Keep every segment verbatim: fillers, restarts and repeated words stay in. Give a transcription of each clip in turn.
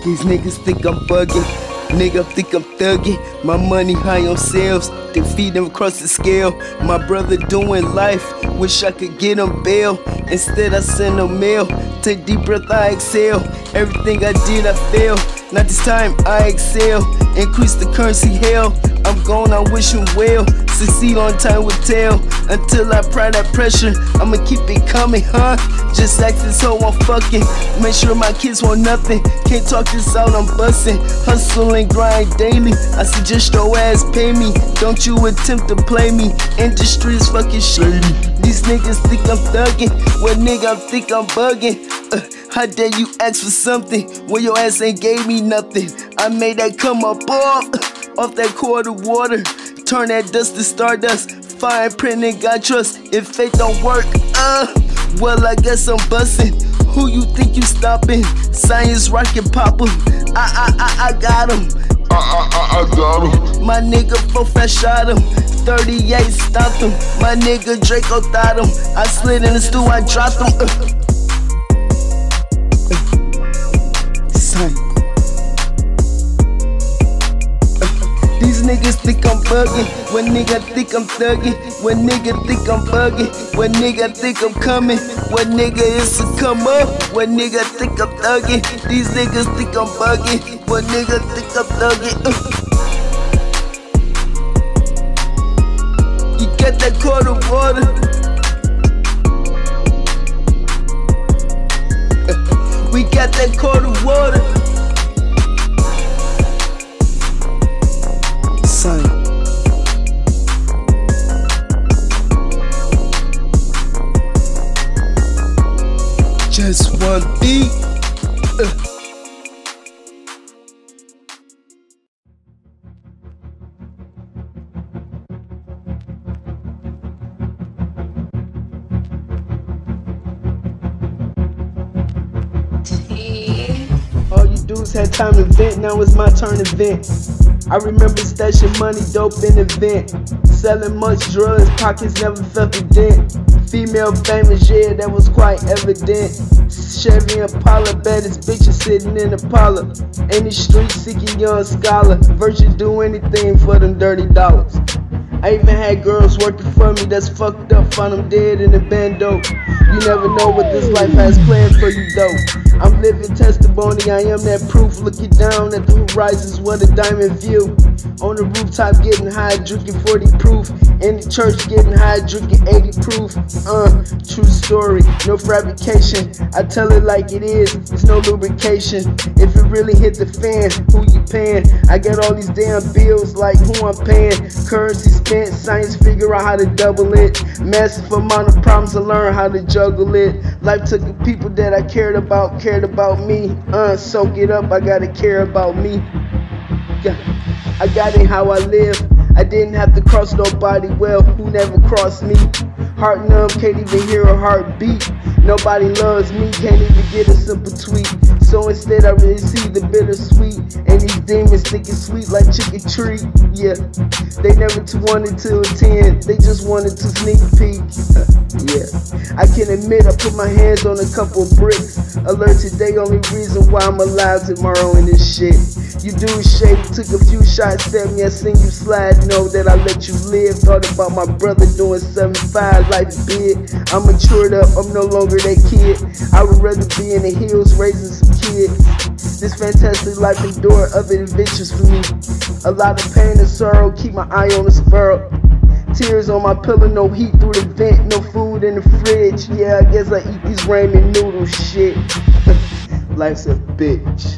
These niggas think I'm bugging, nigga think I'm thugging. My money high on sales, defeat them across the scale. My brother doing life, wish I could get him bail. Instead I send him mail, take deep breath, I exhale. Everything I did I failed, not this time I excel. Increase the currency, hell, I'm gone, I wish him well. Succeed on time with tail, until I apply that pressure, I'ma keep it coming, huh? Just act this hoe I'm fucking, make sure my kids want nothing. Can't talk this out, I'm busting. Hustle and grind daily, I suggest your ass pay me. Don't you attempt to play me, industry is fucking shady. These niggas think I'm thugging, well nigga I think I'm bugging. uh, How dare you ask for something, well your ass ain't gave me nothing. I made that come up off, off that quarter water. Turn that dust to stardust, fine print and got trust. If faith don't work, uh, well I guess I'm busting. Who you think you stopping? Science rocket popper, I, I, I, I got him. I, I, I, I got him. My nigga four fat shot him, thirty-eight stopped him. My nigga Draco thought him, I slid in the stool, I dropped him. uh. These niggas think I'm bugging, when nigga think I'm thugging, when nigga think I'm bugging, when nigga think I'm coming, when nigga is to come up, when nigga think I'm thugging. These niggas think I'm bugging, when nigga think I'm thugging. uh. You get that quarter water, we got that quarter water. Just one beat. Uh. All you dudes had time to vent, now it's my turn to vent. I remember stashing money, dope in the vent. Selling much drugs, pockets never felt a dent. Female famous, yeah, that was quite evident. Chevy Impala, baddest bitches sitting in a parlor. Any street seeking young scholar, virtues do anything for them dirty dollars. I even had girls working for me that's fucked up, found them dead in the bando. You never know what this life has planned for you though. I'm living testimony, I am that proof. Looking down at the horizons, what a diamond view. On the rooftop getting high, drinking forty proof. In the church getting high, drinking eighty proof. Uh, true story, no fabrication. I tell it like it is, it's no lubrication. If it really hit the fan, who you paying? I get all these damn bills like who I'm paying. Currency spent, science figure out how to double it. Massive amount of problems, I learn how to juggle it. Life took the people that I cared about, cared about me. Uh, soak it up, I gotta care about me. Yeah, I got it how I live. I didn't have to cross nobody, well, who never crossed me. Heart numb, can't even hear a heartbeat. Nobody loves me, can't even get a simple tweet. So instead I receive the bittersweet. And these demons think it's sweet like chicken treat. Yeah, they never too wanted to attend, they just wanted to sneak peek. uh, Yeah, I can admit I put my hands on a couple bricks. Alert today, only reason why I'm alive tomorrow in this shit. You do shady, took a few shots at me, I seen you slide, know that I let you live. Thought about my brother doing seventy-five, life big. I'm matured up, I'm no longer that kid. I would rather be in the hills raising some kids. This fantastic life endure other adventures for me. A lot of pain and sorrow, keep my eye on the sparrow. Tears on my pillow, no heat through the vent, no food in the fridge. Yeah, I guess I eat these ramen noodles, shit. Life's a bitch.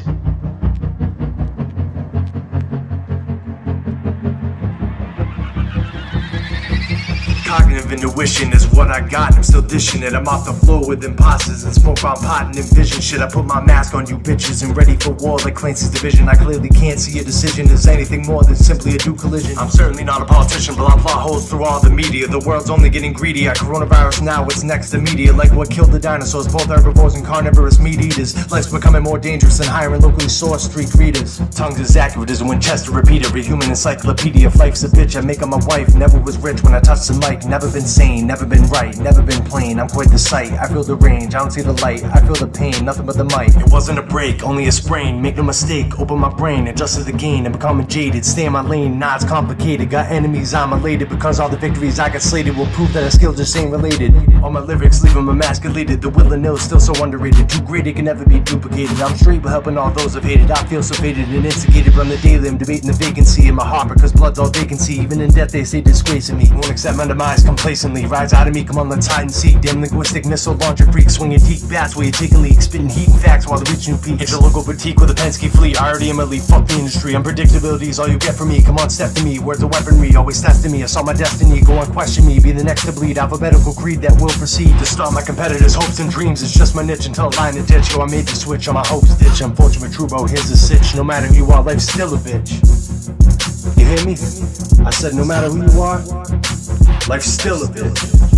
Cognitive intuition is what I got, I'm still dishing it. I'm off the floor with imposters and smoke bomb potting and vision shit. I put my mask on you bitches and ready for war like Clancy's division. I clearly can't see a decision as anything more than simply a due collision. I'm certainly not a politician, but I plot holes through all the media. The world's only getting greedy. I coronavirus now, it's next to media. Like what killed the dinosaurs, both herbivores and carnivorous meat eaters. Life's becoming more dangerous than hiring locally sourced street readers. Tongues as accurate as a Winchester repeater, a human encyclopedia. If life's a bitch, I make her my wife. Never was rich when I touched the mic. Never been sane, never been right, never been plain. I'm quite the sight, I feel the range, I don't see the light. I feel the pain, nothing but the might. It wasn't a break, only a sprain. Make no mistake, open my brain, adjust to the gain. I'm becoming jaded, stay in my lane, nah it's complicated. Got enemies, I'm elated, because all the victories I got slated will prove that our skills just ain't related. All my lyrics leave them emasculated. The will and ill still so underrated. Too great it can never be duplicated. I'm straight but helping all those I've hated. I feel so faded and instigated from the daily. I'm debating the vacancy in my heart because blood's all vacancy. Even in death they say disgracing me. Won't accept my demise complacently. Rise out of me, come on let's hide and seek. Damn linguistic missile launcher freak. Swinging teak bats while you're taking leaks. Spitting heat and facts while they reach new peaks. It's a local boutique with a Penske fleet. I already am elite, fuck the industry. Unpredictability's all you get from me. Come on, step to me. Where's the weaponry? Always testing me. I saw my destiny. Go on, question me. Be the next to bleed. Alphabetical creed that will proceed to stop my competitors' hopes and dreams. It's just my niche until I line the ditch. Yo, I made the switch on my hopes ditch. Unfortunate true bro, here's the sitch. No matter who you are, life's still a bitch. You hear me? I said no matter who you are, life's still a bitch.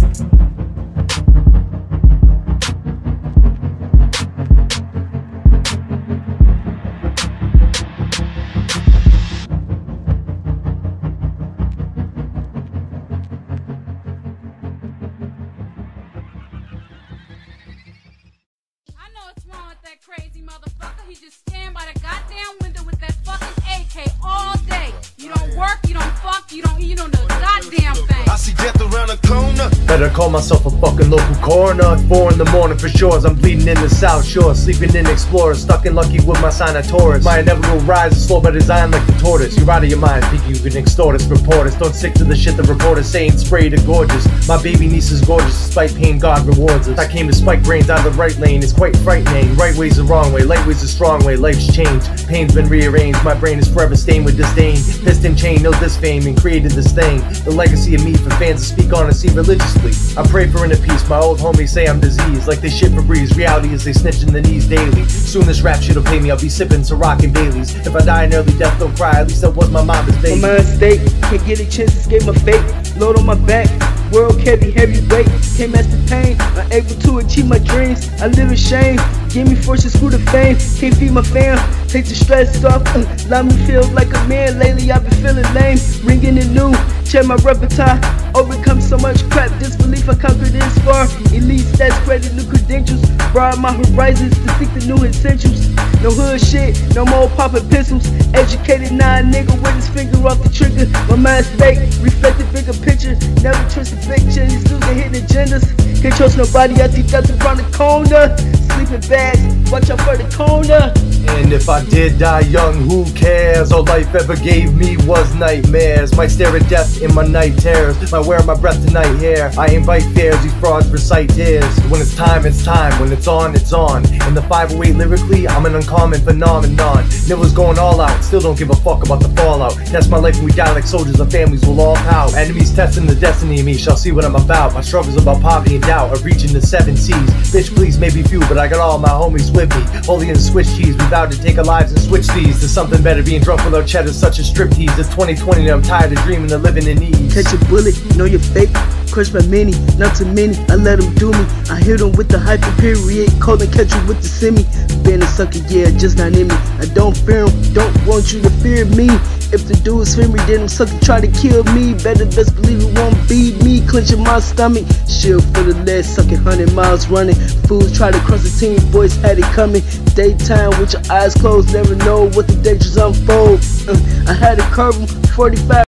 That crazy motherfucker, he just stand by the goddamn window with that fucking A K all day. You don't work, you don't fuck, you don't eat, you don't do a goddamn thing. I see death around the corner. Better call myself a fucking local coroner. Four in the morning for sure as I'm bleeding in the South Shore. Sleeping in Explorer, stuck in Lucky with my sign of Taurus. My inevitable rise is slow by design like the tortoise. You're out of your mind thinking you can extort us. Reporters don't stick to the shit the reporters saying. Sprayed are gorgeous. My baby niece is gorgeous despite pain, God rewards us. I came to spike brains out of the right lane. It's quite frightening. Right way's the wrong way, light way's the strong way. Life's changed, pain's been rearranged. My brain is forever stained with disdain. Piston chain, no disfame, and created this thing. The legacy of me for fans to speak on and see religiously. I pray for inner peace, my old homies say I'm diseased. Like they shit for breeze, reality is they snitch in the knees daily. Soon this rap shit'll pay me, I'll be sipping Ciroc and Baileys. If I die an early death, don't cry, at least that was my mama's baby. My mind state, can't get a chance to escape my fate. Load on my back, world carry heavyweight. Can't master pain, unable to achieve my dreams. I live in shame, give me fortune, screw the fame. Can't feed my fam, take the stress off. uh, Let me feel like a man, lately I've been feeling lame. Ringing it new, check my repertoire. Overcome so much crap, disbelief I conquered this far. Elite stats, credit, new credentials. Broaden my horizons to seek the new essentials. No hood shit, no more popping pistols. Educated now, nigga with his finger off the trigger. My mind state, reflect the bigger picture. Never trust the picture, these dudes are hitting agendas. Can't trust nobody, I think that's around the corner. Sleeping bags, watch out for the corner. And if I did die young, who cares? All life ever gave me was nightmares. Might stare at death in my night terrors. Might wear my breath tonight here. I invite fears, these frauds recite tears. When it's time, it's time. When it's on, it's on. In the five oh eight lyrically, I'm an uncommon phenomenon. Niggas going all out, still don't give a fuck about the fallout. That's my life when we die like soldiers, our families will all pout. Enemies testing the destiny of me, shall see what I'm about. My struggles about poverty and doubt are reaching the seven seas. Bitch please, maybe few, but I got all my homies with me. Holding in the Swiss cheese, we vowed to take our lives and switch these to something better. Being drunk without cheddar, such a striptease. It's twenty twenty and I'm tired of dreaming of living in ease. Catch a bullet, know you're fake. Crush by many, not too many. I let them do me. I hit them with the hyper period. Cold and catch you with the semi. Being a sucker, yeah, just not in me. I don't fear them, don't want you to fear me. If the dudes fear me, then them suckers try to kill me. Better best believe it won't be me. Clenching my stomach, shield for the lead, sucking hundred miles running. Fools try to cross the team, boys had it coming. Daytime with your eyes closed, never know what the dangers unfold. Uh, I had to curve them, forty-five.